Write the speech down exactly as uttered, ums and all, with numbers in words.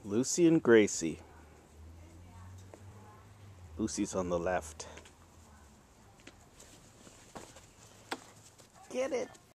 Lucy and Gracie. Lucy's on the left. Get it!